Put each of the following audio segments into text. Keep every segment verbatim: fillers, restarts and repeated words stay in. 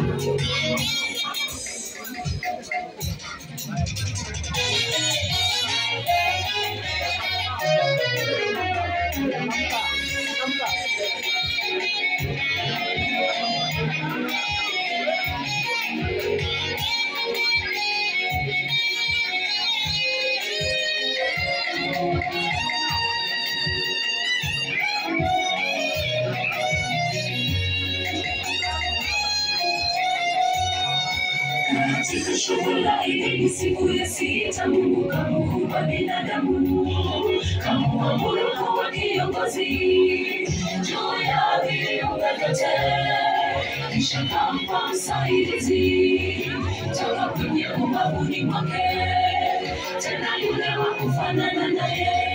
Katika shughula ile ni siku ya sita, Mungu kamuumba binadamu, kamuamuru kuwa kiongozi juu ya viumbe vyote, kisha kampa msaidizi toka kwenye ubavuni mwake, tena yule wa kufanana naye.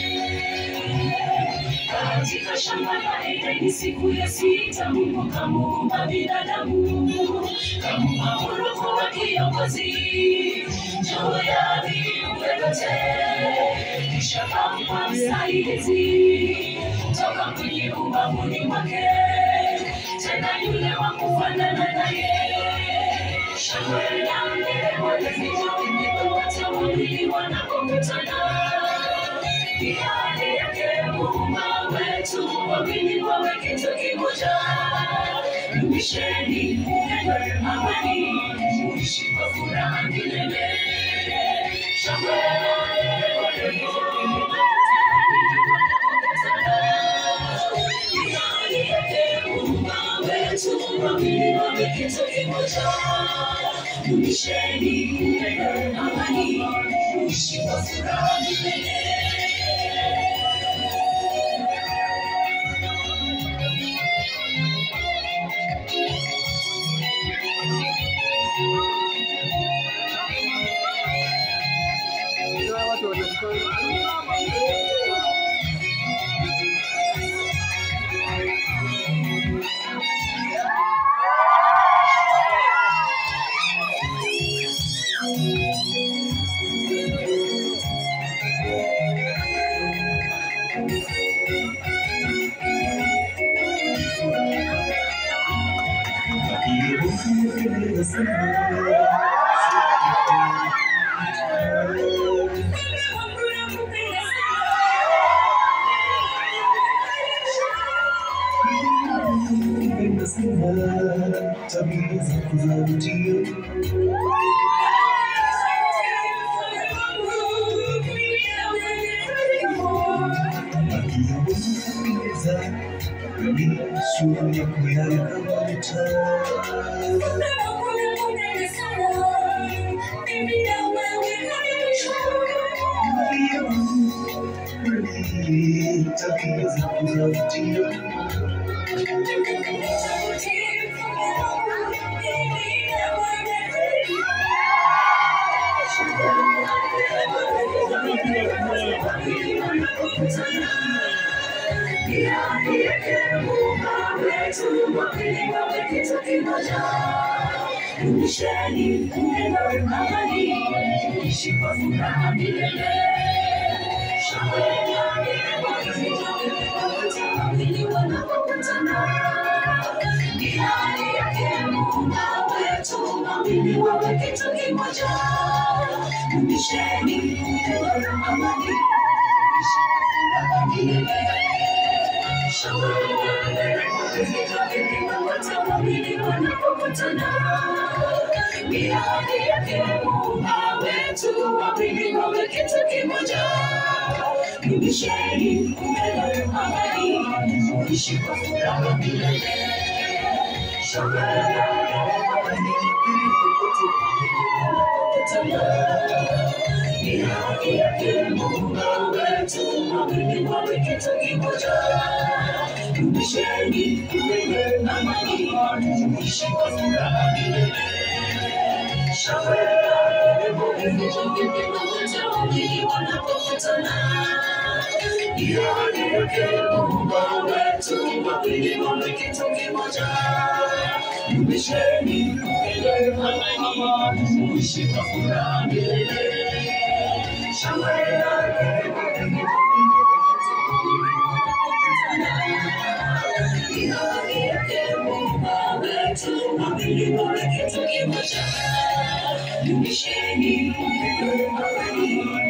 Katika shamba la Edeni siku ya sita, Mungu kamuumba binadamu, kamuamuru kuwa kiongozi juu ya viumbe vyote, kisha kampa msaidizi toka kwenye ubavuni mwake, tena yule wa kufanana naye. Shangwe na nderemo zinazoimba wote wawili wanapokutana, ni ahadi yake Muumba wetu, wawili wawe kitu kimoja. Dumisheni upendo, amani, muishi kwa furaha milele. Shangwe na nderemo zinazoimba wote wanapokutana, ni ahadi yake Muumba wetu, wawili wawe kitu kimoja. Dumisheni upendo, amani, muishi kwa furaha milele. Tabia za kuvutia, akiyapendeza bila sura ya kuyaweka. Tabia za kuvutia, Dumisheni upendo, amani, muishi kwa furaha milele. Shangwe na nderemo zinazoimba wote wawili wanapokutana, ni ahadi yake Muumba wetu, wawili wawe kitu kimoja. Dumisheni upendo, amani, muishi kwa furaha milele. Shangwe na nderemo zinazoimba wote wawili wanapokutana, ni ahadi yake Muumba wetu, wawili wawe kitu kimoja. Dumisheni upendo, amani, muishi kwa furaha milele. Shangwe na nderemo ni ahadi yake Muumba wetu, wawili wawe kitu kimoja. Dumisheni upendo, amani, muishi kwa furaha milele. Shangwe na nderemo zinazoimba wote wawili wanapokutana, ni ahadi yake Muumba wetu, wawili wawe kitu kimoja. Dumisheni upendo, amani, muishi kwa furaha milele. Shangwe na nderemo ni ahadi yake Muumba wetu, wawili wawe kitu kimoja. Dumisheni amani